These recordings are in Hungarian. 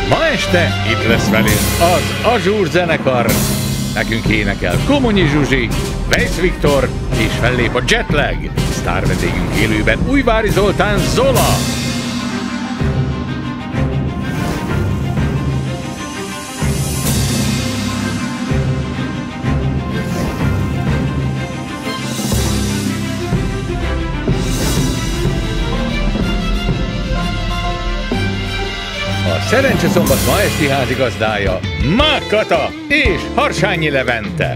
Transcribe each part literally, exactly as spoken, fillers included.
Ma este itt lesz velünk az Azsúr zenekar. Nekünk énekel Komonyi Zsuzsi, Weisz Viktor, és fellép a Jetlag. Sztár vendégünk élőben Újvári Zoltán Zola. A Szerencse Szombat ma esti házigazdája Mák Kata és Harsányi Levente.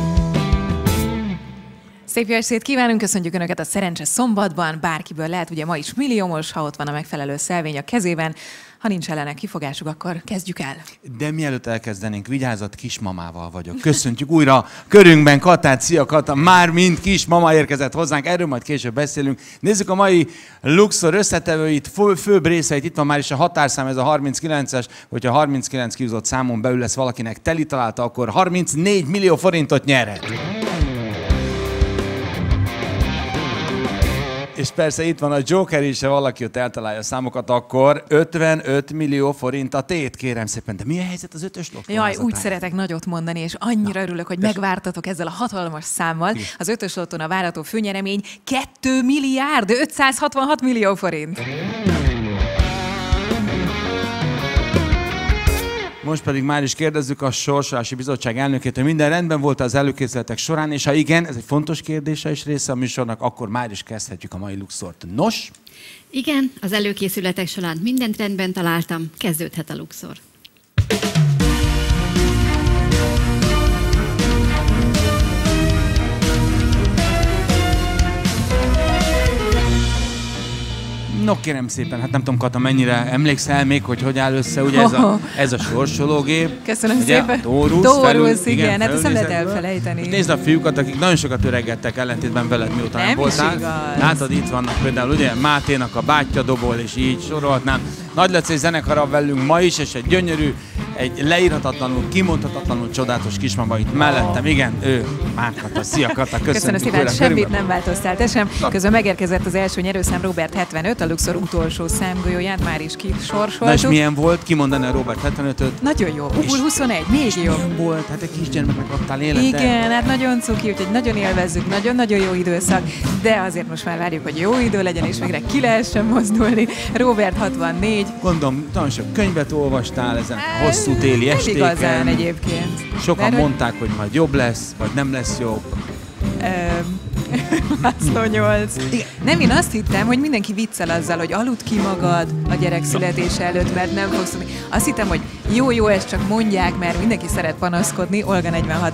Szép jó estét kívánunk, köszöntjük Önöket a Szerencse Szombatban. Bárkiből lehet, ugye ma is milliómos, ha ott van a megfelelő szelvény a kezében. Ha nincs ellene kifogásuk, akkor kezdjük el. De mielőtt elkezdenénk, vigyázat, kismamával vagyok. Köszöntjük újra körünkben Katát. Szia Kata, már mind kismama érkezett hozzánk, erről majd később beszélünk. Nézzük a mai Luxor összetevőit, fő, főbb részeit. Itt van már is a határszám, ez a harminckilences. Hogyha harminckilenc kiúzott számon belül lesz valakinek teli találta, akkor harmincnégy millió forintot nyerhet. És persze itt van a Joker is, ha valaki ott eltalálja a számokat, akkor ötvenöt millió forint a tét, kérem szépen. De mi a helyzet az ötös lottó? Jaj, úgy szeretek nagyot mondani, és annyira Na, örülök, hogy tess. megvártatok ezzel a hatalmas számmal. Igen. Az ötös lottón a várható főnyeremény két milliárd ötszázhatvanhat millió forint. Most pedig már is kérdezzük a Sorsolási Bizottság elnökét, hogy minden rendben volt az előkészületek során, és ha igen, ez egy fontos kérdése is része a műsornak, akkor már is kezdhetjük a mai Luxort. Nos? Igen, az előkészületek során mindent rendben találtam, kezdődhet a Luxor. No kérem szépen, hát nem tudom Kata, mennyire emlékszel még, hogy hogy áll össze ugye ez a, ez a sorsológép. Köszönöm ugye, szépen. Tórusz, Tórusz, felül, igen, igen, hát ezt nem lehet elfelejteni. Nézd a fiúkat, akik nagyon sokat öregedtek ellentétben veled, mióta nem, nem voltál. Látod, itt vannak például ugye Máténak a bátyja dobol, és így sorolhatnám. Nagy Laci zenekara velünk ma is, és egy gyönyörű, egy leírhatatlanul, kimondhatatlanul csodálatos kismama itt mellettem. Igen, ő, Mák Kata. Szia Kata, köszönöm szépen, semmit nem változtál, te sem. Közben megérkezett az első nyerőszám, Robert hetvenöt, a Luxor utolsó számgolyóját már is kisorsoltuk. Na és milyen volt kimondani a Robert hetvenötöt? Nagyon jó, Ubul huszonegy, még jobb. Milyen volt? Hát egy kisgyermeknek adtál életet. Igen, hát nagyon cuki, úgyhogy nagyon élvezzük, nagyon-nagyon jó időszak, de azért most már várjuk, hogy jó idő legyen, és végre ki lehessen mozdulni. Robert hatvannégy. Gondolom, nagyon sok könyvet olvastál ezen a hosszú téli estéken. Nem igazán egyébként. Sokan Mert, mondták, hogy majd jobb lesz, vagy nem lesz jobb. László nyolc. Nem, én azt hittem, hogy mindenki viccel azzal, hogy aludd ki magad a gyerek születése előtt, mert nem fogsz tudni. Azt hittem, hogy jó-jó, ezt csak mondják, mert mindenki szeret panaszkodni. Olga negyvenhat.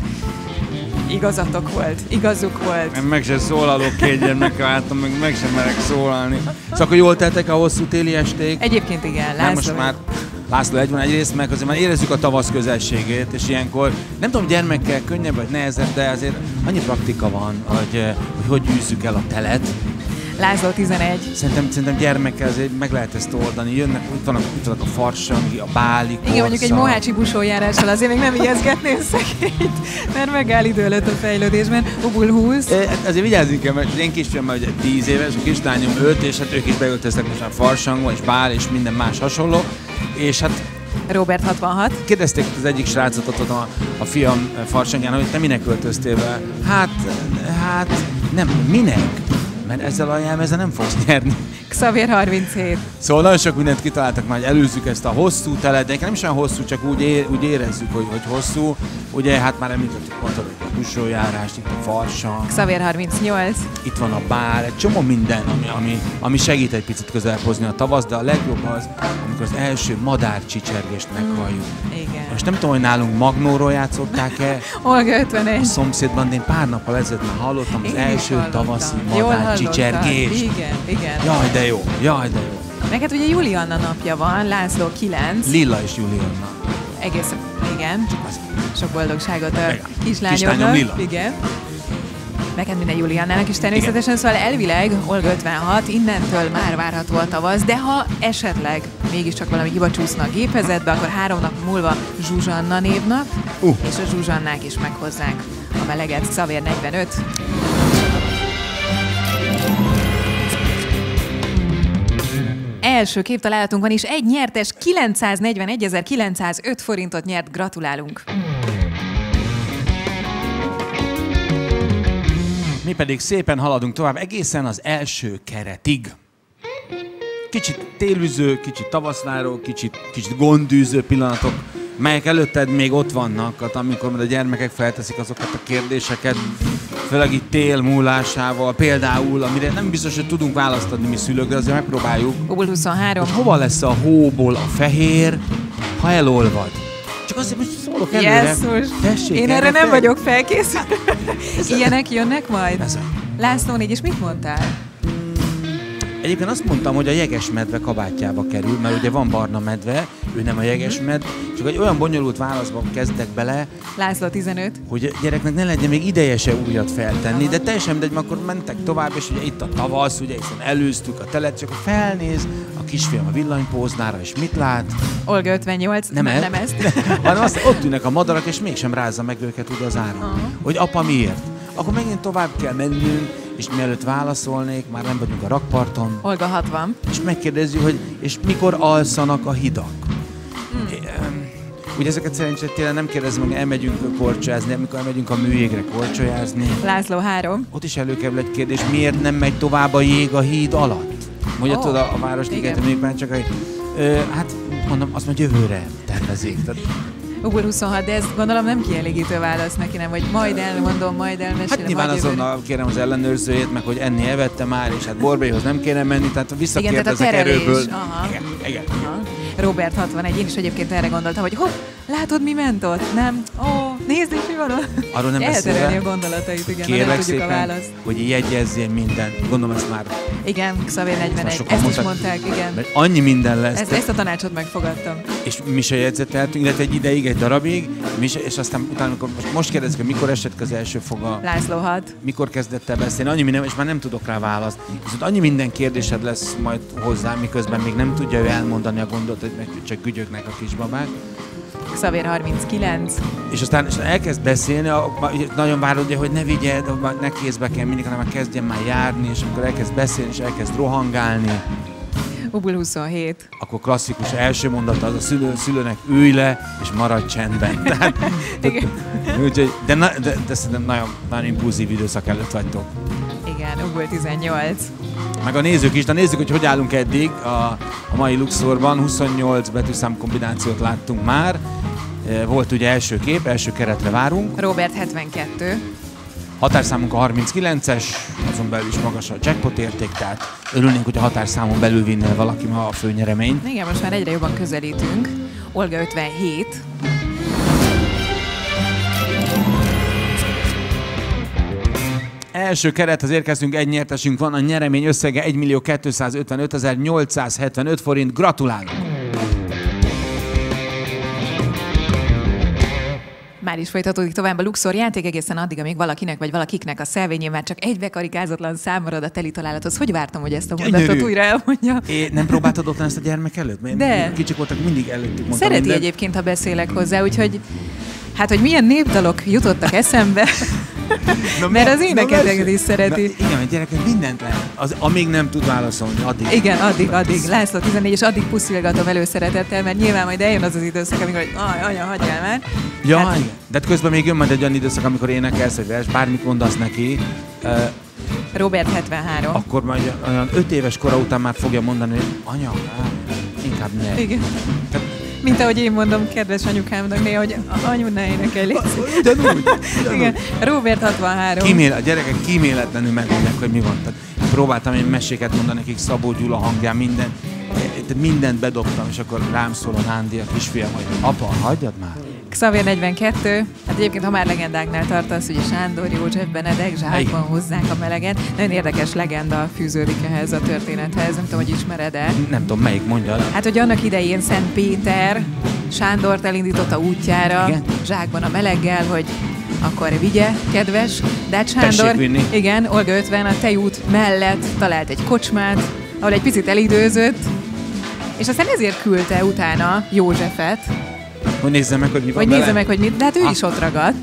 Igazatok volt, igazuk volt. Én meg sem szólalok két gyermekkel, látom, meg, meg sem merek szólalni. Szóval akkor jól tettek a hosszú téli esték? Egyébként igen, László. Most már László egy van egyrészt, meg azért már érezzük a tavasz közelségét, és ilyenkor nem tudom, gyermekkel könnyebb vagy nehezebb, de azért annyi praktika van, hogy hogy, hogy űzzük el a telet. László tizenegy. Szerintem, szerintem gyermekkel azért meg lehet ezt oldani. Jönnek, itt vannak, itt vannak a farsangi, a báli, korszak. Igen, mondjuk egy mohácsi busójárással azért még nem ijeszgetném szegényt, mert megáll idő előtt a fejlődésben. Ubul húsz. E, azért vigyázni kell, mert én kisfiam már ugye tíz éves, a kislányom öt, és hát ők is beöltöztek most már farsangba, és bál, és minden más hasonló. És hát Robert hatvanhat. Kérdezték az egyik srácot ott a, a fiam farsangján, hogy te minek öltöztél be? Hát, hát nem, minek? Mert ezzel a jelmezzel nem fogsz nyerni. Xavier harminchét. Szóval nagyon sok mindent kitaláltak már, hogy előzzük ezt a hosszú telet, de nem is olyan hosszú, csak úgy, é, úgy érezzük, hogy, hogy hosszú. Ugye hát már említettük, mondtad, hogy a busójárás, itt a farsang. Xavier harmincnyolc. Itt van a bár, egy csomó minden, ami, ami, ami segít egy picit közelebb hozni a tavasz, de a legjobb az, amikor az első madárcsicsergést meghalljuk. Igen. Most nem tudom, hogy nálunk Magnóról játszották-e. Olga ötvenegy. A szomszédban, de én pár nappal ezelőtt már hallottam az én első tavaszi madárcsicsergést. Igen, igen. Jaj, de jó, jaj, de jó. Meg hát ugye Julianna napja van, László kilenc. Lilla és Julianna. Egész, igen. Sok boldogságot a kislányoknak. Kislányom Lilla. Igen. Neked minden Juliannának is természetesen, igen. Szóval elvileg Olga ötvenhat, innentől már várható a tavasz, de ha esetleg mégiscsak valami hiba csúszna a gépezetbe, akkor három nap múlva Zsuzsanna névnap, uh. és a Zsuzsannák is meghozzák a meleget. Xavier negyvenöt. első képtalálatunk van, és egy nyertes kilencszáznegyvenegyezer-kilencszázöt forintot nyert. Gratulálunk! Mi pedig szépen haladunk tovább egészen az első keretig. Kicsit télüző, kicsit tavaszváró, kicsit, kicsit gondűző pillanatok, melyek előtted még ott vannak, amikor a gyermekek felteszik azokat a kérdéseket, főleg itt tél múlásával, például, amire nem biztos, hogy tudunk választ adni mi szülők, de azért megpróbáljuk. Obul huszonhárom. Hogy hova lesz a hóból a fehér, ha elolvad? Csak azért, hogy szólok előre. Jesszus. Tessék, Én erre nem vagyok felkészülve. Ilyenek jönnek majd? Ez a... László négy, és mit mondtál? Egyébként azt mondtam, hogy a jegesmedve kabátjába kerül, mert ugye van barna medve, ő nem a jegesmed, csak egy olyan bonyolult válaszba kezdtek bele, László tizenöt. hogy a gyereknek ne legyen még ideje se újat feltenni, de teljesen mindegy, mert akkor mentek tovább, és ugye itt a tavasz, ugye hiszen előztük a telet, csak felnéz a kisfiam a villanypóznára, és mit lát? Olga ötvennyolc. Nem, nem, el, nem ezt. hanem azt, ott ülnek a madarak, és mégsem rázza meg őket ugye az áron. Uh-huh. Hogy apa miért? Akkor megint tovább kell mennünk, és mielőtt válaszolnék, már nem vagyunk a rakparton. Olga hatvan. És megkérdezzük, hogy és mikor alszanak a hidak? Mm. Ugye ezeket szerencsére tényleg nem kérdezem, hogy elmegyünk korcsolyázni, amikor elmegyünk a műjégre korcsolyázni. László három. Ott is előkerül egy kérdés, miért nem megy tovább a jég a híd alatt? Mondja, oh, tudod, a, a Városliget, még már csak a... Ö, hát mondom, azt mondja, jövőre tervezik. Tehát, Ugor huszonhat, de ezt gondolom nem kielégítő válasz neki, nem, hogy majd elmondom, majd elmesélem. Hát nyilván azonnal kérem az ellenőrzőjét, meg hogy enni evette már, és hát Borbélyhoz nem kéne menni, tehát visszakérdezek erőből. Aha. Igen, igen. Aha. Robert hatvanegy, én is egyébként erre gondoltam, hogy hopp, látod mi ment ott? Nem? Ó, nézd, mi van ott? Arról nem elterelni a gondolatait, igen, kérlek nem tudjuk szépen, a választ. hogy jegyezzél mindent. Gondolom ezt már... Igen, Xavier negyvenegy, ezt is mondták, igen. Mert annyi minden lesz. Ezt, ezt a tanácsot megfogadtam. És mi se jegyzeteltünk, illetve egy ideig, egy darabig, mi se, és aztán utána, amikor most, most kérdezik, hogy mikor esett az első foga. László hat. Mikor kezdett el beszélni, annyi minden, és már nem tudok rá választ. Viszont annyi minden kérdésed lesz majd hozzá, miközben még nem tudja ő elmondani a gondot, hogy meg csak gügyögnek a kisbabák. Xavier harminckilenc. És aztán és elkezd beszélni, a, a, nagyon várod, ugye, hogy ne vigyed, ne kézbe kell mindig, hanem már kezdjen már járni, és akkor elkezd beszélni, és elkezd rohangálni. Ubul huszonhét. Akkor klasszikus első mondata az a szülő, szülőnek ülj le, és maradj csendben. Tehát, úgyhogy, de, de, de, de szerintem nagyon, nagyon impulzív időszak előtt vagytok. Igen, Ubul tizennyolc. Meg a nézők is, de nézzük, hogy hogy állunk eddig a, a mai Luxorban. huszonnyolc betűszám kombinációt láttunk már. Volt ugye első kép, első keretre várunk. Robert hetvenkettő. Határszámunk a harminckilences, azon belül is magas a jackpot érték, tehát örülnénk, hogy a határszámon belül vinne valaki ma a főnyereményt. Igen, most már egyre jobban közelítünk. Olga ötvenhét. Első kerethez érkeztünk, egy nyertesünk van, a nyeremény összege egymillió kétszázötvenötezer-nyolcszázhetvenöt forint. Gratulálunk! Már is folytatódik tovább a Luxor játék egészen addig, amíg valakinek vagy valakiknek a szelvényén már csak egy bekarikázatlan szám marad a teli találathoz. Hogy vártam, hogy ezt a mondatot Gyönyörű. újra elmondja? É, nem próbáltad otthon ezt a gyermek előtt? Mert De. Kicsik voltak, mindig előttük mondtam. Szereti minden. egyébként, ha beszélek hozzá, úgyhogy hát, hogy milyen népdalok jutottak eszembe, Na, mert az na, éneketeket na, is szereti. Na, igen, a gyerekek mindent lehet. Az, amíg nem tud válaszolni, addig. Igen, addig, addig. László tizennégy, és addig puszilgatom előszeretettel, mert nyilván majd eljön az az időszak, amikor, hogy aj, anya, hagyjál már. Ja, Hát- igen. De hát közben még jön majd egy olyan időszak, amikor énekelsz egy vers, bármit mondasz neki, uh, Robert hetvenhárom. akkor majd olyan öt éves kora után már fogja mondani, hogy anya, á, inkább ne. Igen. Tehát, Mint ahogy én mondom kedves anyukámnak néha, hogy anyu, ne énekelj. ugyanúgy, Igen, Robert hatvanhárom. Kímél, a gyerekek kíméletlenül megmondják, hogy mi van. Tehát próbáltam én meséket mondani nekik, Szabó Gyula hangján, minden, mindent bedobtam, és akkor rám szól a Nándi, a kisfiam, hogy apa, hagyjad már. Xavier negyvenkettő. Hát egyébként, ha már legendáknál tartasz, ugye Sándor, József, Benedek, zsákban hozzák a meleget. Nagyon érdekes legenda fűződik ehhez a történethez, nem tudom, hogy ismered-e. Nem tudom, melyik mondja. Hát, hogy annak idején Szent Péter Sándort elindította útjára, Igen? zsákban a meleggel, hogy akkor vigye, kedves. De hát Tessék Sándor, vinni. igen, Olga ötven a tejút mellett talált egy kocsmát, ahol egy picit elidőzött, és aztán ezért küldte utána Józsefet, Hogy nézzem meg, hogy mi van hogy vele. nézze meg, hogy mit, de hát ő Ah. is ott ragadt.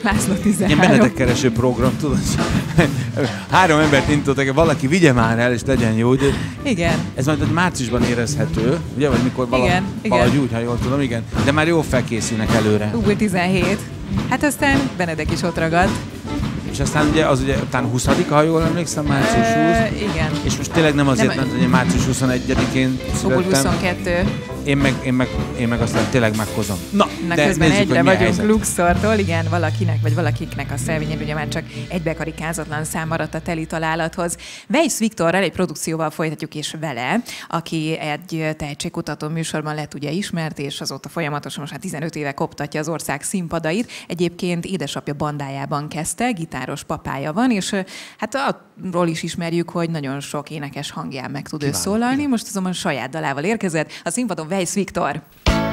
László Ilyen tizenhárom. menedekkereső program, tudod? Három embert indítottak, valaki vigye már el, és legyen jó idő. Igen. Ez majd márciusban érezhető, ugye? Vagy mikor vala, Igen, valahogy igen. úgy, ha jól tudom, igen. De már jól felkészülnek előre. Ú, tizenhét. Hát aztán Benedek is ott ragadt. És aztán ugye az ugye után huszadika, ha jól emlékszem, március huszadika. Ö, igen. És most tényleg nem azért, Nem. mert ugye március huszonegyedikén Fogul születtem. huszonkettő. Én meg, én, meg, én meg aztán tényleg meghozom. Na, Na de közben nézzük, egyre hogy mi a vagyunk helyzet. Luxortól, igen, valakinek vagy valakiknek a szelvényen ugye már csak egybekarikázatlan szám maradt a teli találathoz. Weiss Viktorral egy produkcióval folytatjuk, és vele, aki egy tehetségkutató műsorban lett ugye ismert, és azóta folyamatosan most már tizenöt éve koptatja az ország színpadait. Egyébként édesapja bandájában kezdte, gitáros papája van, és hát arról is ismerjük, hogy nagyon sok énekes hangján meg tud ő szólalni. Most azonban saját dalával érkezett. A színpadon Weiss Viktor.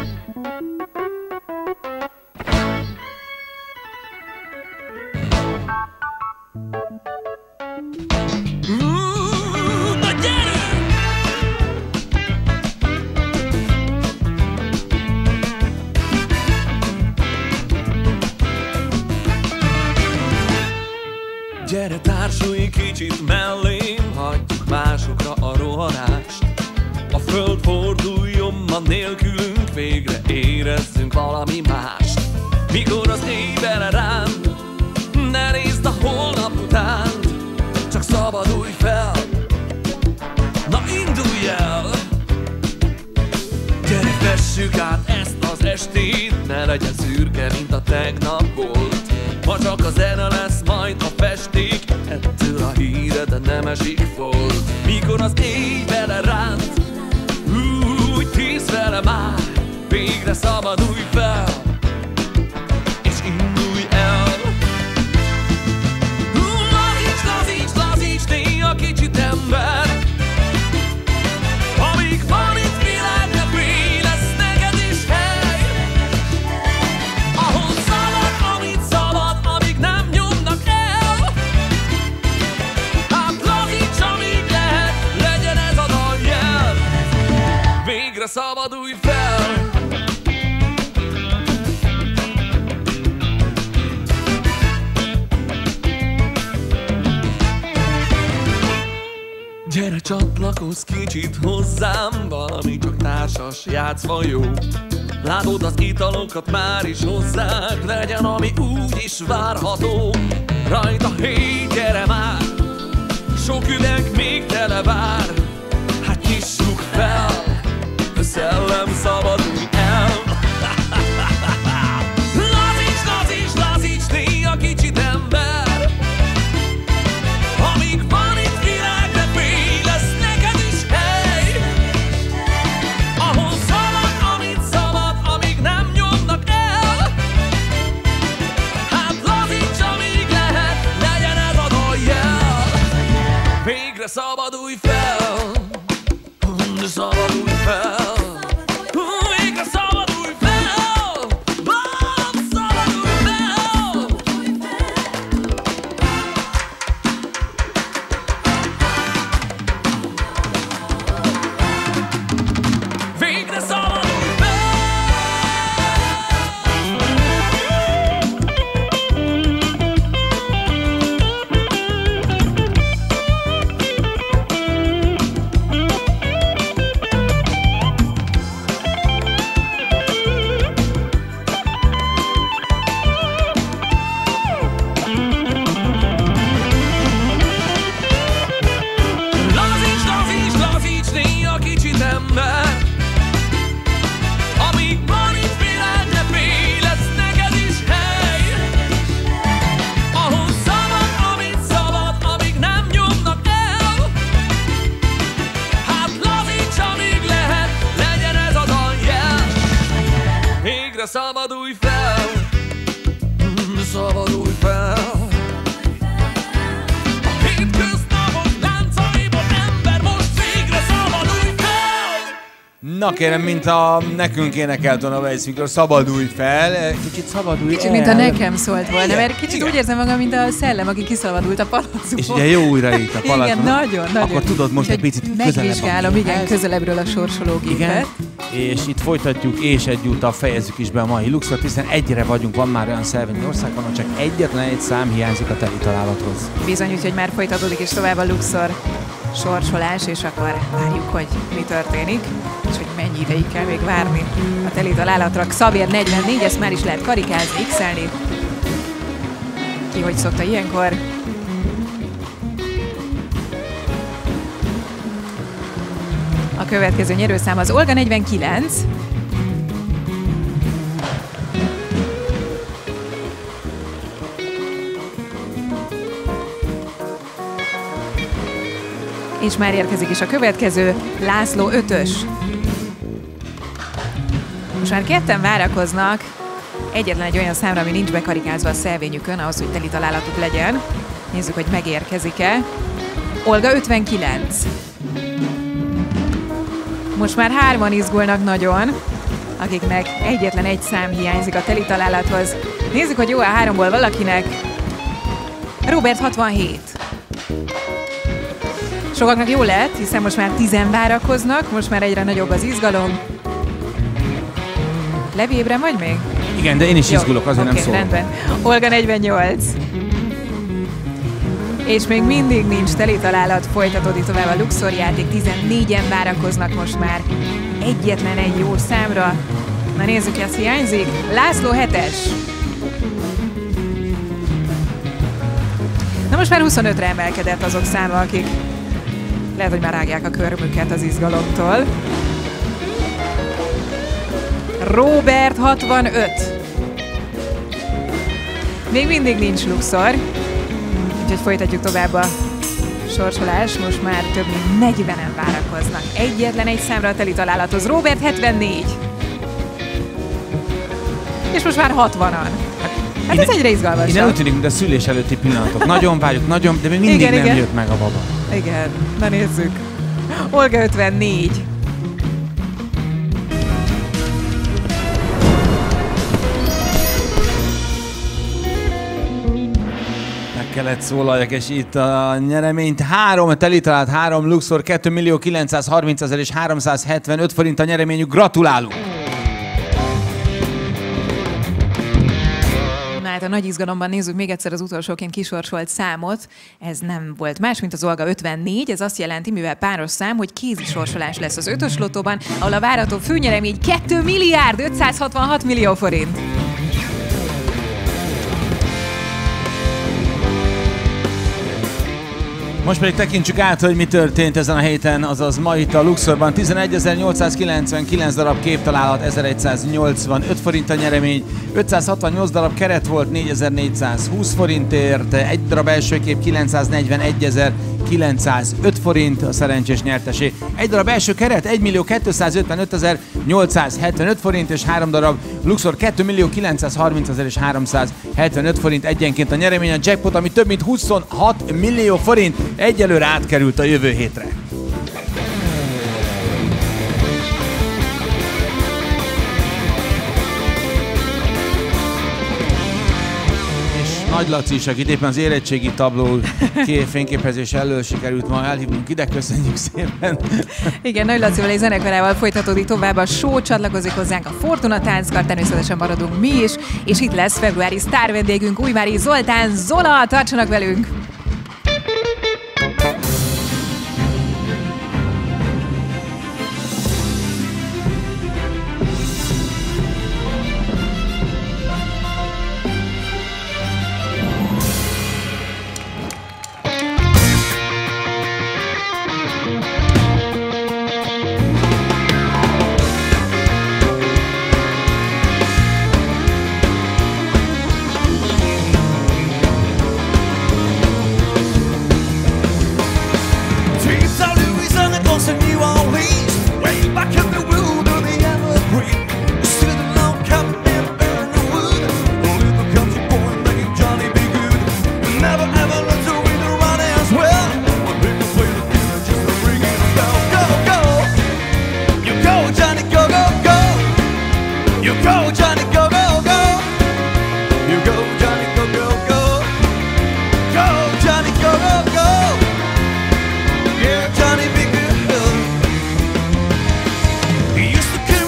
Gyere, társulj kicsit mellém, hagyjuk másokra a rohanást. A föld forduljon ma nélkülünk, végre érezzünk valami mást. Mikor az éj beleránt, ne nézd a holnap után, csak szabadulj fel, na indulj el. Gyere, fessük át ezt az estét, ne legyen szürke, mint a tegnap volt. Ma csak a zene lesz majd a festék, ettől a híre, de nem esik folt. Mikor az éj beleránt, úgy tíz vele már, végre szabadulj fel, és indulj el. Lazíts, lazíts, lazíts, néha kicsit ember, amíg van itt világ, ne félj, lesz neked is hely, ahol szabad, amit szabad, amíg nem nyomnak el. Hát lazíts, amíg lehet, legyen ez a daljel, végre szabadulj fel. Gyere, csatlakozz kicsit hozzám, valami csak társas játszva jó. Látod, az italokat már is hozzák, legyen ami úgy is várható. Rajta, hé, gyere már, sok üveg még tele vár. Hát nyissuk fel, a szellem szabadulj el. Lazíts, lazíts, lazíts, néha kicsit ember, amíg van itt világ, ne félj, lesz neked is hely, ahol szabad, amit szabad, amíg nem nyomnak el. Hát lazíts, amíg lehet, legyen ez a daljel, végre szabadulj fel, szabadulj fel. Végre szabadulj fel, szabadulj fel. Végre szabadulj fel! Lazíts, lazíts, lazíts, néha kicsit ember, amíg van itt világ, ne félj, lesz neked is hely, ahol szabad, amit szabad, amíg nem nyomnak el. Hát lazíts, amíg lehet, legyen ez a daljel, végre szabadulj fel, szabadulj fel. A hétköznapok láncaiból ember, most végre szabadulj fel! Na kérem, mint a nekünk énekelt volna Weiss Viktor, szabadulj fel, kicsit szabadulj Kicsit, el. mint a nekem szólt volna, Igen, mert kicsit igen. úgy érzem magam, mint a szellem, aki kiszabadult a palackból. És ugye jó újra itt a palacon. Igen, nagyon, nagyon. Akkor tudod most egy Úgyhogy picit közelebb. megvizsgálom, igen, közelebbről a sorsológépet. Igen. és itt folytatjuk, és egyúttal fejezzük is be a mai Luxort, hiszen egyre vagyunk, van már olyan szervényi országban, hogy csak egyetlen egy szám hiányzik a teli találathoz. Bizony, úgyhogy már folytatódik is tovább a Luxor sorsolás, és akkor várjuk, hogy mi történik, és hogy mennyi ideig kell még várni a teli találatra. Xavier negyvennégy, ezt már is lehet karikázni, x-elni. Ki hogy szokta ilyenkor. A következő nyerőszám az Olga negyvenkilenc. És már érkezik is a következő, László ötös. Most már ketten várakoznak egyetlen egy olyan számra, ami nincs bekarikázva a szelvényükön, ahhoz, hogy teli találatuk legyen. Nézzük, hogy megérkezik-e. Olga ötvenkilenc. Most már hárman izgulnak nagyon, akiknek egyetlen egy szám hiányzik a teli találathoz. Nézzük, hogy jó a háromból valakinek. Robert hatvanhét. Sokaknak jó lett, hiszen most már tizen várakoznak, most már egyre nagyobb az izgalom. Levi, ébren vagy még? Igen, de én is izgulok, azért okay, nem szólok. Rendben. Olga negyvennyolc. És még mindig nincs teli találat, folytatódik tovább a Luxor játék, tizennégyen várakoznak most már egyetlen egy jó számra. Na nézzük, ezt hiányzik. László hetes. Na most már huszonötre emelkedett azok száma, akik lehet, hogy már rágják a körmüket az izgalomtól. Robert hatvanöt. Még mindig nincs Luxor, úgyhogy folytatjuk tovább a sorsolás. Most már több mint negyvenen várakoznak egyetlen egy számra a teli találathoz. Robert hetvennégy. És most már hatvanan. Hát Ine, ez egyre izgalmasabb. Innen úgy tűnik, mint a szülés előtti pillanatok. Nagyon várjuk, nagyon, de még mindig igen, nem igen. jött meg a baba. Igen, na nézzük. Olga ötvennégy. Kellett szólaljak, és itt a nyereményt három, teli talált három Luxor, kétmillió kilencszázharmincezer és háromszázhetvenöt forint a nyereményük. Gratulálunk! Na hát a nagy izgalomban nézzük még egyszer az utolsóként kisorsolt számot. Ez nem volt más, mint az Olga ötvennégy. Ez azt jelenti, mivel páros szám, hogy kézi sorsolás lesz az ötös lotóban, ahol a várható főnyeremény két milliárd ötszázhatvanhat millió forint. Most pedig tekintsük át, hogy mi történt ezen a héten, azaz ma itt a Luxorban. tizenegyezer-nyolcszázkilencvenkilenc darab képtalálat, ezeregyszáznyolcvanöt forint a nyeremény, ötszázhatvannyolc darab keret volt négyezer-négyszázhúsz forintért, egy darab első kép kilencszáznegyvenegy-kilencszázöt forint a szerencsés nyertesé. Egy darab első keret egymillió kétszázötvenötezer-nyolcszázhetvenöt forint, és három darab Luxor kétmillió kilencszázharmincezer és háromszázhetvenöt forint egyenként a nyeremény. A jackpot, ami több mint huszonhat millió forint, egyelőre átkerült a jövő hétre. És Nagy Laci is, akit éppen az érettségi tabló fényképezés elől sikerült ma elhívnunk ide, köszönjük szépen. Igen, Nagy Lacival és zenekarával folytatódik tovább a show, csatlakozik hozzánk a Fortuna Tánckar, természetesen maradunk mi is, és itt lesz februári sztár vendégünk, Újvári Zoltán. Zola, tartsanak velünk! He used to carry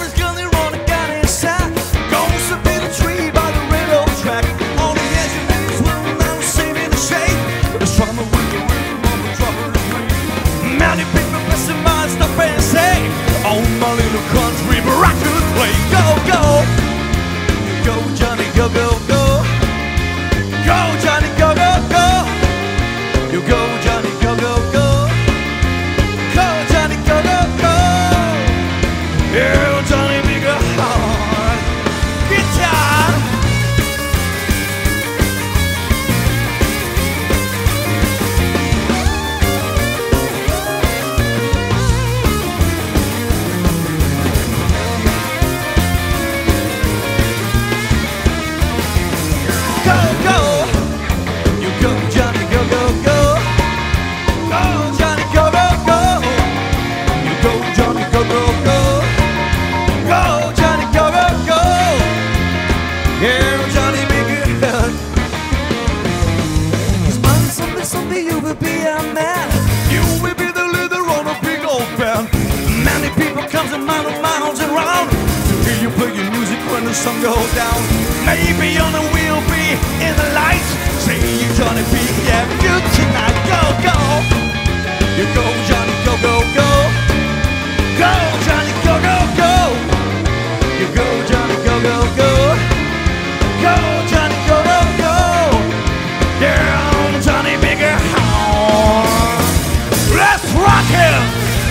the sun go down. Maybe on the we'll be in the light. Say you Johnny B, yeah, you tonight. Go, go. You go, Johnny, go, go, go. Go, Johnny, go, go, go. You go, Johnny, go, go, go. Go, Johnny, go, go, go. Down, Johnny, bigger horn. Let's rock it!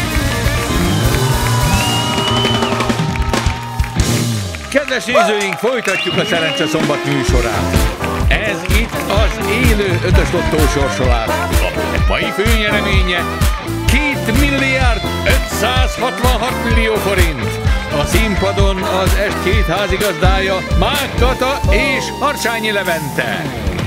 Kedves nézőink, folytatjuk a Szerencse Szombat műsorát. Ez itt az élő ötös lottó sorsolás, amelynek mai főnyereménye két milliárd ötszázhatvanhat millió forint. A színpadon az est két házigazdája, Mák Kata és Harsányi Levente.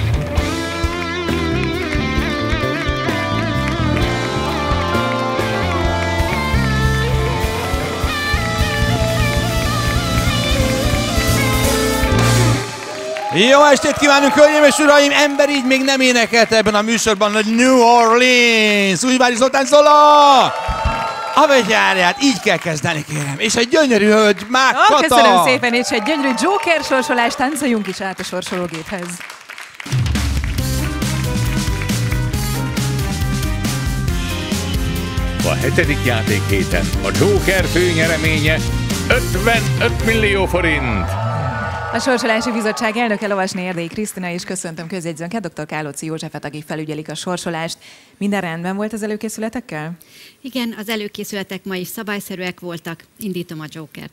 Jó estét kívánunk, hölgyeim és uraim! Ember így még nem énekelte ebben a műsorban, hogy New Orleans! Újvári Zoltán Zola! A betyárját, így kell kezdeni, kérem. És egy gyönyörű hölgy, Mák Oh, Kata! köszönöm szépen, és egy gyönyörű Joker sorsolás, táncoljunk is át a sorsológéphez. A hetedik játékhéten a Joker főnyereménye ötvenöt millió forint. A Sorsolási Bizottság elnöke Lovasné Erdélyi Krisztina, és köszöntöm közjegyzőnket, dr. Kálóci Józsefet, akik felügyelik a sorsolást. Minden rendben volt az előkészületekkel? Igen, az előkészületek ma is szabályszerűek voltak. Indítom a Jokert.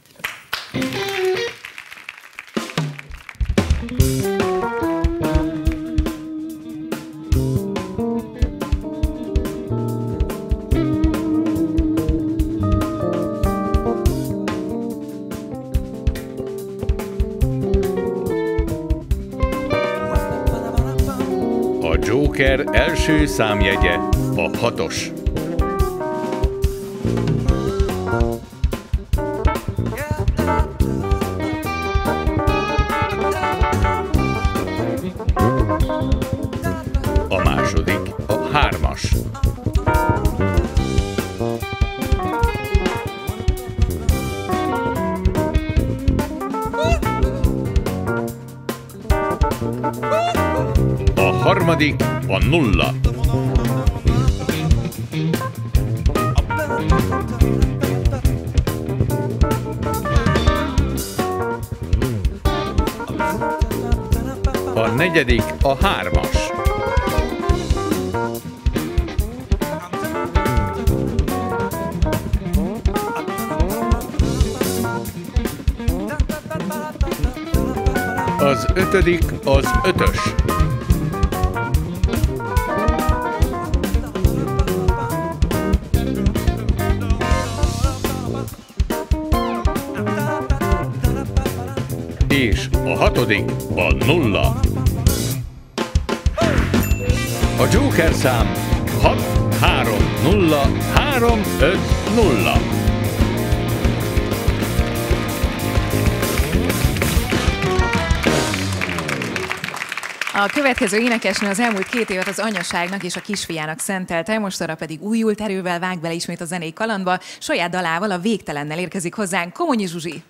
A Joker első számjegye a hatos. A második a hármas. A harmadik a nulla. A negyedik a hármas. Az ötödik az ötös. És a hatodik a nulla. A Joker szám hat három nulla három öt nulla. A következő énekesnő az elmúlt két évet az anyaságnak és a kisfiának szentelte, mostanra pedig újult erővel vág bele ismét a zenei kalandba, saját dalával, a Végtelennel érkezik hozzánk Komonyi Zsuzsi.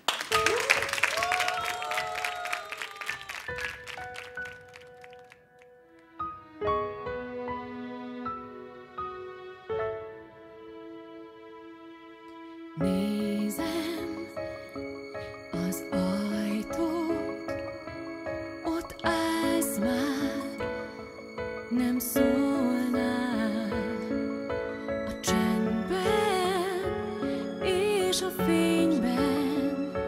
Nézem az ajtót, ott állsz már, nem szólnál a csendben és a fényben.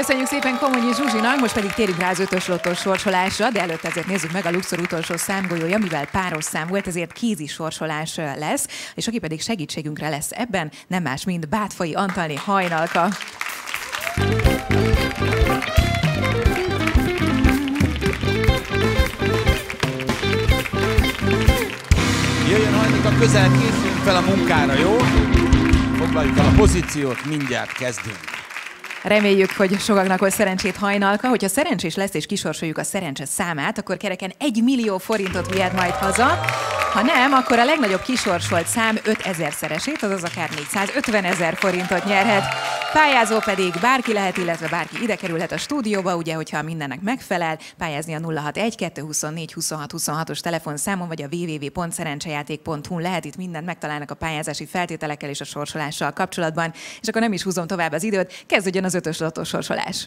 Köszönjük szépen Komonyi Zsuzsinak, most pedig térjünk rá az ötös lottós sorsolásra, de előtt ezért nézzük meg a Luxor utolsó számgolyója, mivel páros szám volt, ezért kézi sorsolás lesz, és aki pedig segítségünkre lesz ebben, nem más, mint Bátfai Antalné Hajnalka. Jöjjön Hajnalka, közel, készüljünk fel a munkára, jó? Foglaljuk el a pozíciót, mindjárt kezdünk. Reméljük, hogy sokaknak hoz szerencsét Hajnalka. Hogyha szerencsés lesz és kisorsoljuk a szerencse számát, akkor kereken egy millió forintot vihet majd haza. Ha nem, akkor a legnagyobb kisorsolt szám ötezer-szeresét, azaz akár négyszázötven ezer forintot nyerhet. Pályázó pedig bárki lehet, illetve bárki ide kerülhet a stúdióba, ugye, hogyha mindennek megfelel, pályázni a nulla hat egy kettő huszonnégy huszonhat huszonhatos telefonszámon, vagy a double-u double-u double-u pont szerencsejáték pont hu-n lehet, itt mindent megtalálnak a pályázási feltételekkel és a sorsolással kapcsolatban. És akkor nem is húzom tovább az időt, kezdődjön az ötös lottó sorsolás.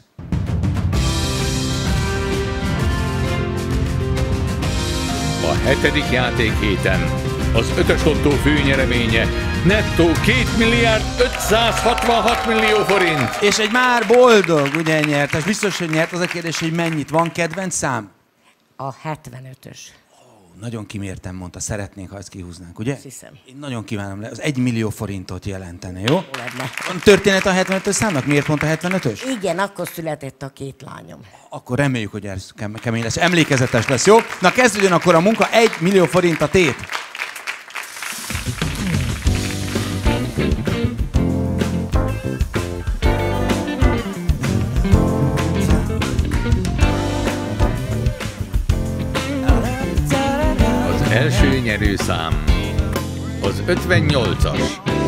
A hetedik játékhéten az ötös lottó főnyereménye nettó két milliárd ötszázhatvanhat millió forint. És egy már boldog, ugye, nyertes. Biztos, hogy nyert. Az a kérdés, hogy mennyit van kedvenc szám? A hetvenötös. Nagyon kimértem, mondta, szeretnénk, ha ezt kihúznánk, ugye? Azt hiszem. Én nagyon kívánom le. Az egy millió forintot jelentene, jó? Lenne. Van történet a hetvenötös számnak? Miért pont a hetvenötös? Igen, akkor született a két lányom. Akkor reméljük, hogy ez kemény lesz. Emlékezetes lesz, jó? Na kezdődjön akkor a munka, egy millió forint a tét. Az első nyerőszám az ötvennyolcas.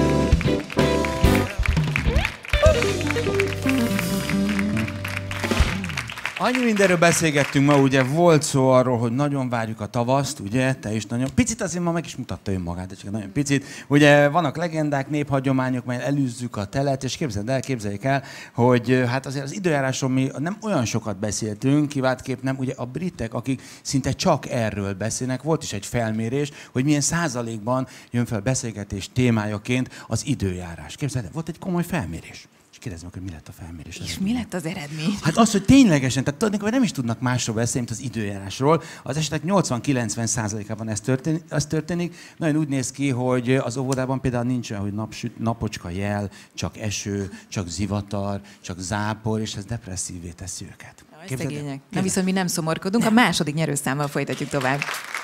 Annyi mindenről beszélgettünk ma, ugye volt szó arról, hogy nagyon várjuk a tavaszt, ugye, te is nagyon, picit azért ma meg is mutatta önmagát, de csak nagyon picit. Ugye vannak legendák, néphagyományok, mert elűzzük a telet, és képzeld el, képzeljék el, hogy hát azért az időjárásról mi nem olyan sokat beszéltünk, kiváltképp nem, ugye a britek, akik szinte csak erről beszélnek, volt is egy felmérés, hogy milyen százalékban jön fel beszélgetés témájaként az időjárás. Képzeld el, volt egy komoly felmérés. Kérdezd meg, hogy mi lett a felmérés. És eredmény. Mi lett az eredmény? Hát az, hogy ténylegesen, tehát tudod, nem is tudnak másról beszélni, mint az időjárásról. Az esetek nyolcvan-kilencven százalékában ez történik, ez történik. Nagyon úgy néz ki, hogy az óvodában például nincs olyan, hogy napsüt, napocska jel, csak eső, csak zivatar, csak zápor, és ez depresszívvé teszi őket. Na, szegények. Na viszont mi nem szomorkodunk, a második nyerőszámmal folytatjuk tovább.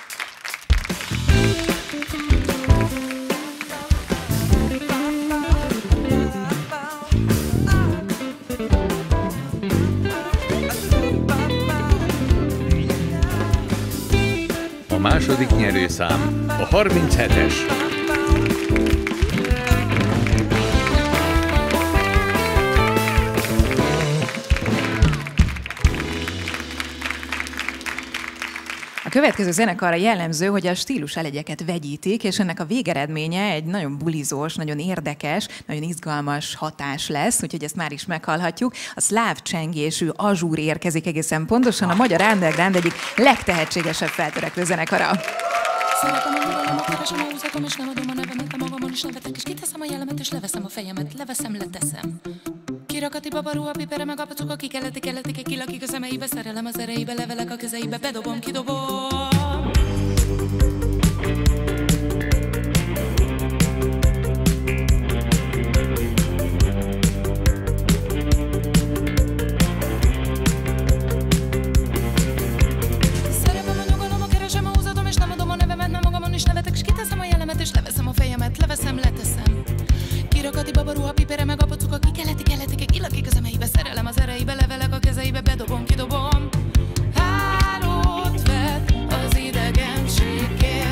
A második nyerőszám a harminchetes. A következő zenekarra jellemző, hogy a stílus elegyeket vegyítik, és ennek a végeredménye egy nagyon bulizós, nagyon érdekes, nagyon izgalmas hatás lesz, úgyhogy ezt már is meghallhatjuk. A szláv csengésű Azsúr érkezik egészen pontosan, a magyar underground egyik legtehetségesebb feltörekvő zenekara. Szeretem a nyugalom, a keresem, a húzatom, és nem adom a nevemet, a magamon is nevetek, és kiteszem a jellemet, és leveszem a fejemet, leveszem, leteszem. Kirakati babaruha, pipere, meg apacuk, aki keleti, keleti, kilakik a szemeibe, szerelem az erejébe, levelek a kezeibe, bedobom, kidobom. Szeretem a nyugalom, a keresem, a húzatom, és nem adom a nevemet, nem magamon is nevetek, és kiteszem a jellemet, és leveszem a fejemet, leveszem, leteszem. Kirakati babaruha, pipere, meg apacuk, aki keleti, keleti, kilakik a szemeibe, szerelem az erejébe, levelek a kezeibe, bedobom, kidobom. Hálót vet az idegenség.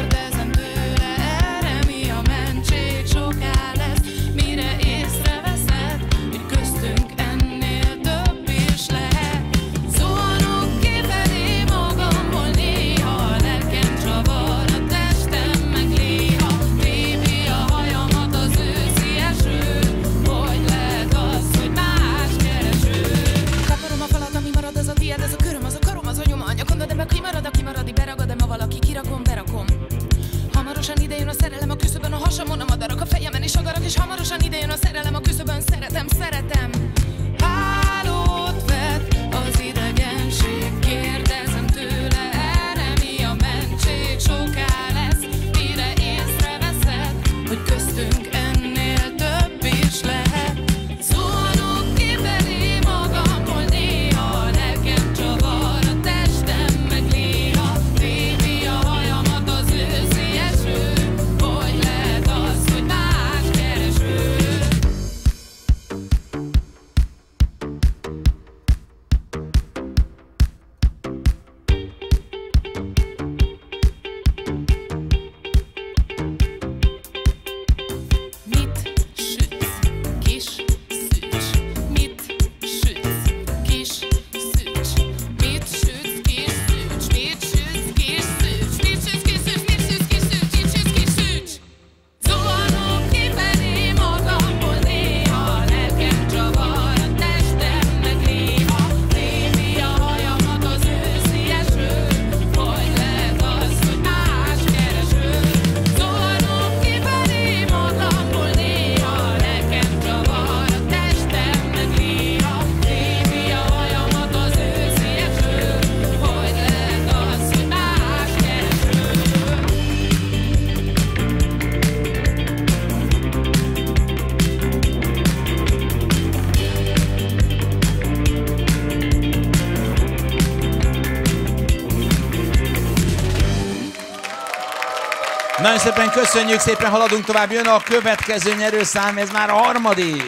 Nagyon szépen köszönjük, szépen haladunk tovább. Jön a következő nyerőszám, ez már a harmadik.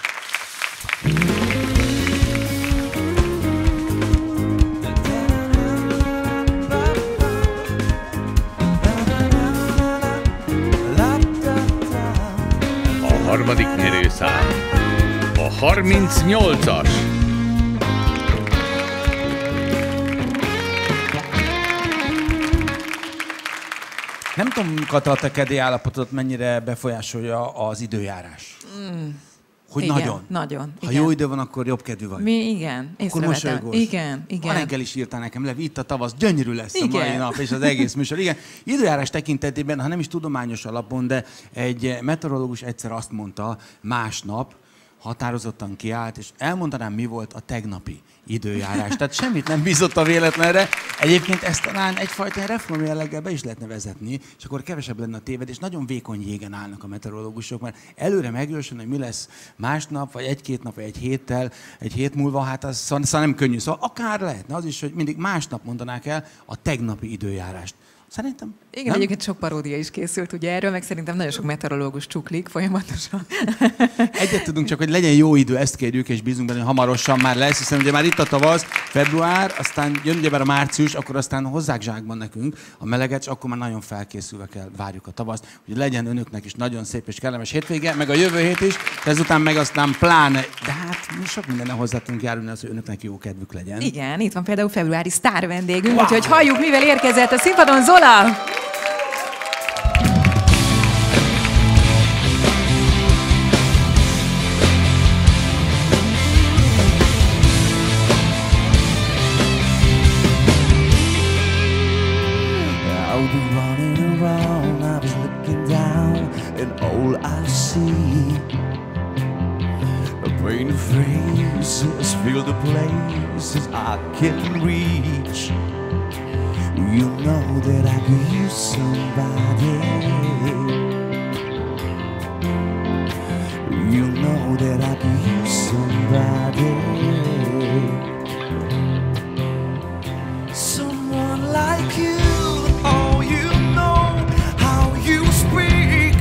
A harmadik nyerőszám a harmincnyolcas. Nem tudom, Kata, a te kedély állapotot mennyire befolyásolja az időjárás. Mm. Hogy igen, nagyon? Nagyon. Ha igen. jó idő van, akkor jobb kedvű vagy. Mi, igen. Akkor mosolygós. Igen, igen. A reggel is írtál nekem, Levi, itt a tavasz, gyönyörű lesz igen. a mai nap, és az egész műsor. Igen, időjárás tekintetében, ha nem is tudományos alapon, de egy meteorológus egyszer azt mondta, másnap határozottan kiállt, és elmondanám, mi volt a tegnapi időjárás. Tehát semmit nem bízott a véletlenre. Egyébként ezt talán egyfajta reform jelleggel be is lehetne vezetni, és akkor kevesebb lenne a tévedés. Nagyon vékony jégen állnak a meteorológusok, mert előre megjósolni, hogy mi lesz másnap, vagy egy-két nap, vagy egy héttel, egy hét múlva, hát az szóval nem könnyű. Szóval akár lehetne az is, hogy mindig másnap mondanák el a tegnapi időjárást. Szerintem. Igen, nem? egyébként sok paródia is készült ugye erről, meg szerintem nagyon sok meteorológus csuklik folyamatosan. Egyet tudunk csak, hogy legyen jó idő, ezt kérjük, és bízunk benne, hogy hamarosan már lesz, hiszen ugye már itt a tavasz, február, aztán jön ugye már a március, akkor aztán hozzák zsákban nekünk a meleget, és akkor már nagyon felkészülve kell, várjuk a tavaszt, hogy legyen önöknek is nagyon szép és kellemes hétvége, meg a jövő hét is, de ezután meg aztán pláne, de hát mi sok mindennel hozzá tudunk járulni, az, hogy önöknek jó kedvük legyen. Igen, itt van például februári sztár vendégünk, wow. Úgyhogy halljuk, mivel érkezett a színpadon Zola! Faces fill the places I can reach. You know that I could use somebody. You know that I could use somebody. Someone like you. Oh, you know how you speak.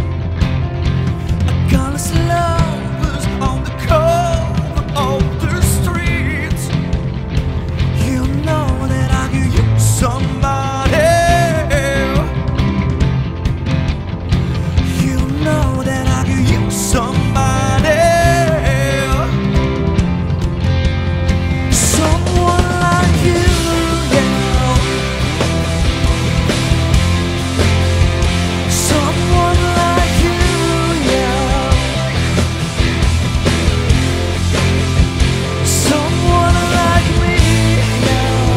A gunless lovers on the cover of the streets. You know that I could use somebody. You know that I could use somebody. Someone like you, yeah. Someone like you, yeah. Someone like me, yeah.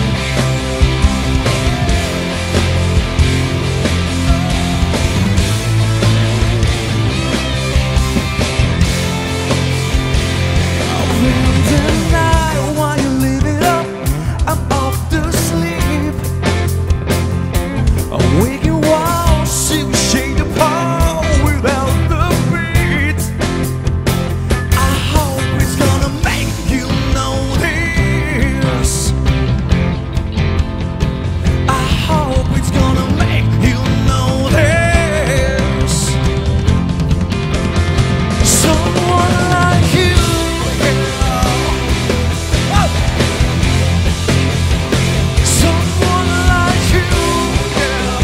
I'll tonight while you live it up. I'm off to sleep. I'm waking while she was shade apart without the beat. I hope it's gonna make you notice. I hope it's gonna make you notice. Someone like you, yeah. Oh. Someone like you, yeah.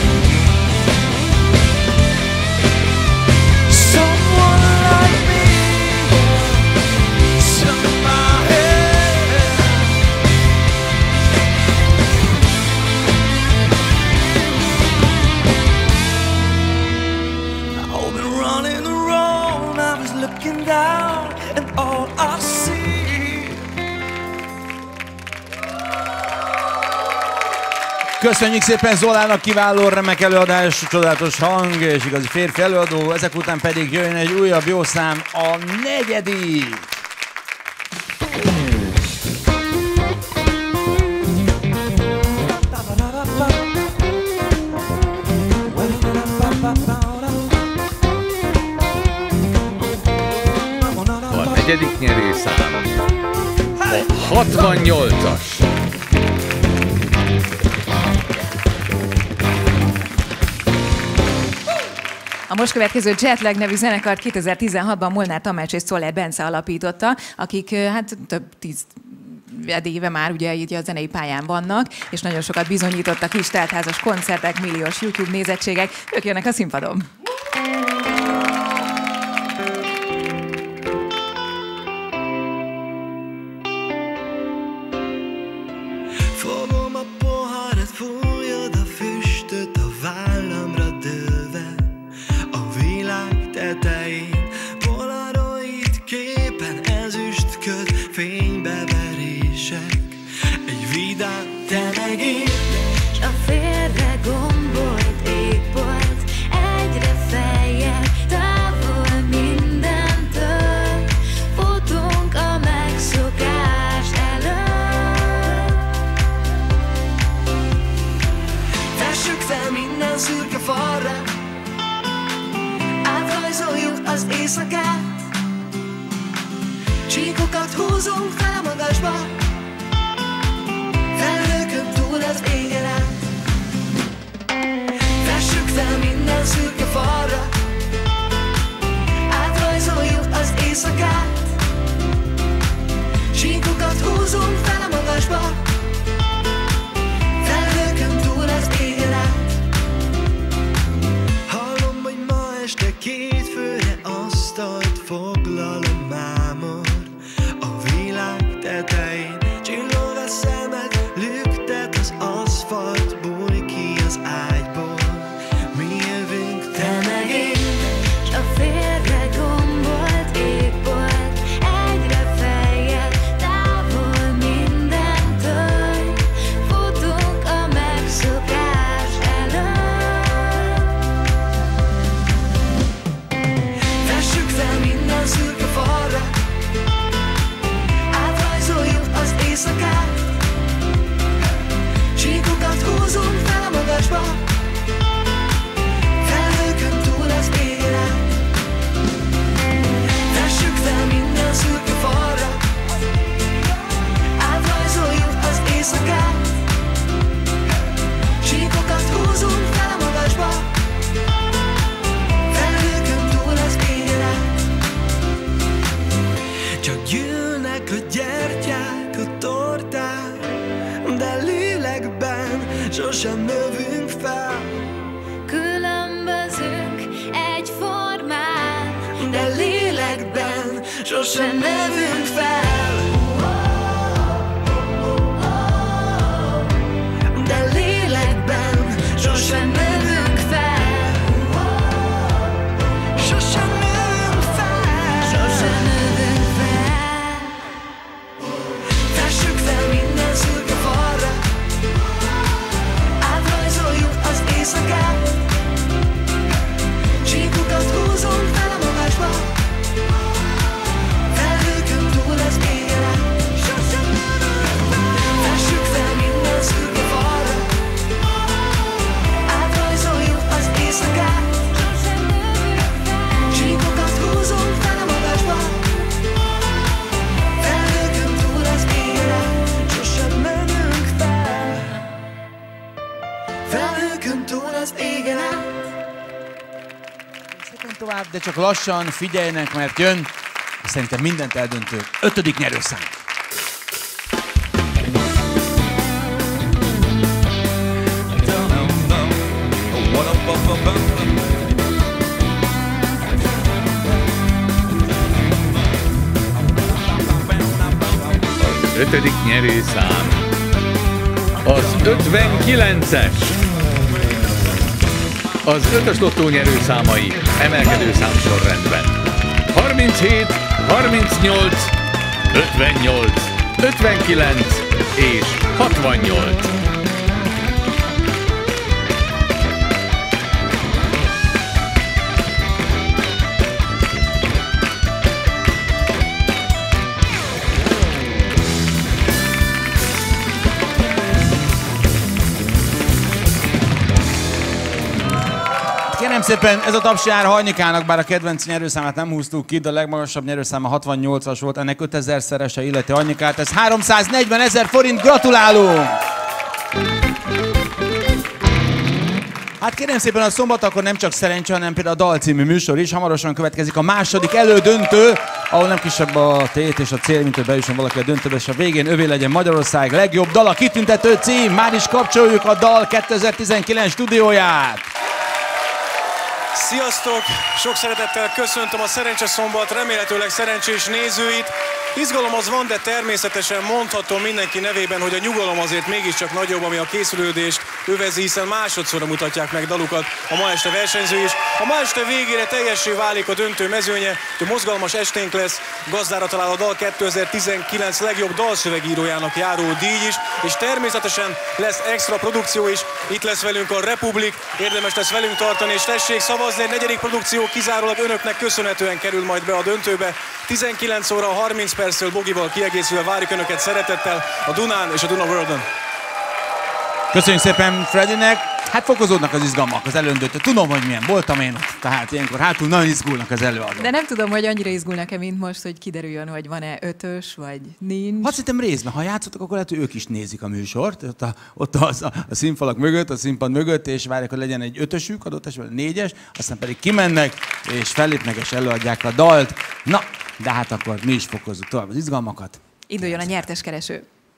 Someone like me, yeah. Somebody. I've been running the road, I was looking down, and all I see. Köszönjük szépen Zolának, kiváló, remek előadás, csodálatos hang és igazi férfi előadó. Ezek után pedig jön egy újabb jó szám, a negyedik. A negyedik nyerőszám a hatvannyolcas. A most következő Jetlag nevű zenekart kétezer-tizenhatban Molnár Tamás és Szoller Bence alapította, akik hát több tíz éve már ugye így a zenei pályán vannak, és nagyon sokat bizonyítottak is, teltházas koncertek, milliós YouTube nézettségek. Ők jönnek a színpadon. Fogom a poharat, fújod a füstöt a vállamra dőlve, a világ tetején polaroid képen ezüst köd, fénybe verések, egy vidám te megint. S a félre gombolt égbolt egyre feljebb, távol mindentől, futunk a megszokás előtt. Fessük fel minden szürke falra, átrajzoljuk az éjszakát, csíkokat húzunk fel a magasba, felhőkön túl az égen át. Fessük fel minden szürke falra, átrajzoljuk az éjszakát, csíkokat húzunk fel a magasba, felhőkön túl az égen át. Hallom, hogy ma este két főre asztalt foglal a mámor, a világ tetején csillog a szemed, lüktet az aszfalt, bújj ki az ágyból, mi jövünk te megint. S a félre gombolt égbolt egyre feljebb, távol mindentől, futunk a megszokás előtt. Fessük fel minden szürke falra, átrajzoljuk az éjszakát, csíkokat húzunk fel a magasba, felhőkön túl az égen át. Fessük fel minden szürke falra, átrajzoljuk az éjszakát, csíkokat húzunk fel a magasba, felhőkön túl az égen át. Csak gyűlnek a gyertyák a tortán, de lélekben sosem növünk fel. Különbözünk egyformán, De lélekben sosem növünk fel. De lélekben sosem növünk fel. Sosem növünk fel. sosem növünk fel. Fessük fel minden szürke falra, átrajzoljuk az éjszakát, csíkokat húzunk fel a magasba, felhőkön túl az égen át. Sosem növünk fel. Fessük fel minden szürke falra, átrajzoljuk az éjszakát, Sosem növünk fel. csíkokat húzunk fel a magasba, felhőkön túl az égen át. Sosem menünk fel. Felhőkön túl az égen át. Szépen tovább, de csak lassan figyeljenek, mert jön szerintem mindent eldöntő ötödik nyerőszám. Az ötödik nyerőszám az ötvenkilences. Az ötös lottó nyerőszámai emelkedő számsorrendben. harminchét, harmincnyolc, ötvennyolc, ötvenkilenc és hatvannyolc. Kérem szépen, ez a taps jár Hajnikának, bár a kedvenc nyerőszámát nem húztuk ki, de a legmagasabb nyerőszáma hatvannyolcas volt, ennek ötezerszerese illeti Hajnikát, ez háromszáznegyven ezer forint, gratulálunk! Hát kérem szépen, a szombat akkor nem csak szerencse, hanem például a Dal című műsor is. Hamarosan következik a második elődöntő, ahol nem kisebb a tét és a cél, mint hogy bejusson valaki a döntőbe, és a végén övé legyen Magyarország legjobb dala kitüntető cím. Már is kapcsoljuk a Dal kétezer-tizenkilenc stúdióját. Sziasztok! Sok szeretettel köszöntöm a Szerencse Szombat, remélhetőleg szerencsés nézőit. Izgalom az van, de természetesen mondhatom mindenki nevében, hogy a nyugalom azért mégiscsak nagyobb, ami a készülődést övezi, hiszen másodszorra mutatják meg dalukat a ma este versenyző is. A ma este végére teljessé válik a döntő mezőnye, hogy mozgalmas esténk lesz, gazdára talál a Dal kétezer-tizenkilenc legjobb dalszövegírójának járó díj is, és természetesen lesz extra produkció is. Itt lesz velünk a Republik, érdemes lesz velünk tartani, és tessék szavazni, egy negyedik produkció kizárólag önöknek köszönhetően kerül majd be a döntőbe. tizenkilenc óra harminc perccel Bogival kiegészülve várjuk önöket szeretettel a Dunán és a Duna Worldön. Köszönjük szépen Fredinek. Hát fokozódnak az izgalmak az elődöntő. Tudom, hogy milyen voltam én ott. Tehát ilyenkor hátul nagyon izgulnak az előadók. De nem tudom, hogy annyira izgulnak-e, mint most, hogy kiderüljön, hogy van-e ötös, vagy nincs. Hát szerintem részben, ha játszottak, akkor lehet, hogy ők is nézik a műsort. Ott a, ott a, a, a színfalak mögött, a színpad mögött, és várják, hogy legyen egy ötösük, adott esetben négyes, aztán pedig kimennek, és fellépnek, és előadják a dalt. Na, de hát akkor mi is fokozzuk tovább az izgalmakat. Induljon a nyertes kereső.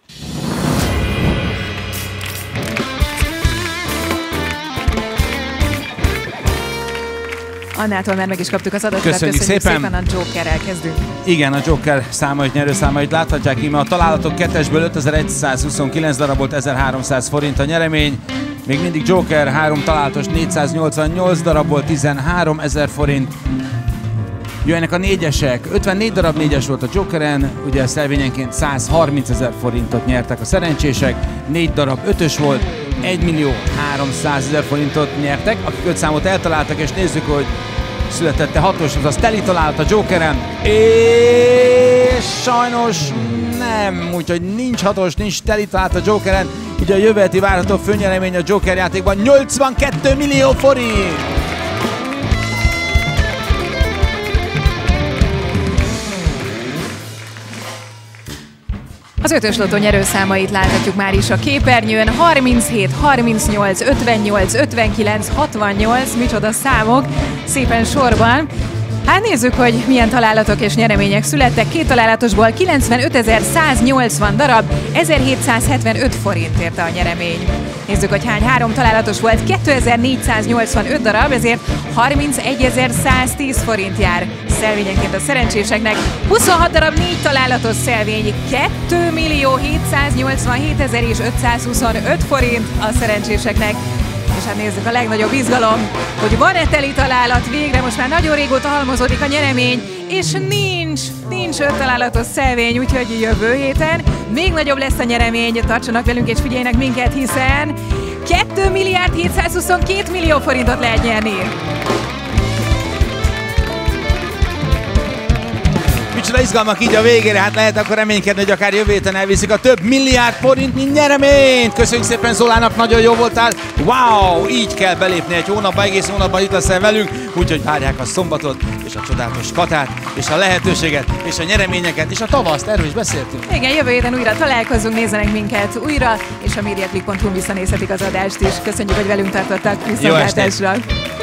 Annától már meg is kaptuk az adatokat. Köszönjük, Köszönjük szépen. szépen. szépen. A Jokerrel kezdünk. Igen, a Joker számait, nyerőszámait láthatják íme. A találatok kettesből ötezer-százhuszonkilenc darab volt, ezerháromszáz forint a nyeremény. Még mindig Joker három találatos, négyszáznyolcvannyolc darab volt, tizenháromezer forint. Jöjjenek a négyesek, ötvennégy darab négyes volt a Jokeren, ugye szelvényenként százharmincezer forintot nyertek a szerencsések, négy darab ötös volt, egymillió háromszázezer forintot nyertek, akik öt számot eltaláltak, és nézzük, hogy születette hatos, azaz teli találat a Jokeren, és sajnos nem, úgyhogy nincs hatos, nincs teli találat a Jokeren, így a jövő heti várható főnyeremény a Joker játékban nyolcvankettő millió forint! Az ötös lotó nyerőszámait láthatjuk már is a képernyőn. harminchét, harmincnyolc, ötvennyolc, ötvenkilenc, hatvannyolc, micsoda számok, szépen sorban. Hát nézzük, hogy milyen találatok és nyeremények születtek. Két találatosból kilencvenötezer-száznyolcvan darab, ezerhétszázhetvenöt forint érte a nyeremény. Nézzük, hogy hány három találatos volt, kétezer-négyszáznyolcvanöt darab, ezért harmincegyezer-száztíz forint jár szelvényenként a szerencséseknek. huszonhat darab négy találatos szelvény, kétmillió hétszáznyolcvanhétezer-ötszázhuszonöt forint a szerencséseknek. És hát nézzük, a legnagyobb izgalom, hogy van-e teli találat végre, most már nagyon régóta halmozódik a nyeremény, és nincs, nincs öt találatos szelvény, úgyhogy jövő héten még nagyobb lesz a nyeremény, tartsanak velünk és figyeljenek minket, hiszen két milliárd hétszázhuszonkét millió forintot lehet nyerni. Micsoda izgalmak így a végére, hát lehet akkor reménykedni, hogy akár jövő héten elviszik a több milliárd forintnyi nyereményt. Köszönjük szépen Zolának, nagyon jó voltál. Wow, így kell belépni egy hónapba, egész hónapban itt leszel velünk, úgyhogy várják a szombatot, és a csodálatos Katát, és a lehetőséget, és a nyereményeket, és a tavaszt, erről is beszéltünk. Igen, jövő héten újra találkozunk, nézzenek minket újra, és a mediaclick pont hu visszanézhetik az adást is. Köszönjük, hogy velünk tartottak, viszontlátásra!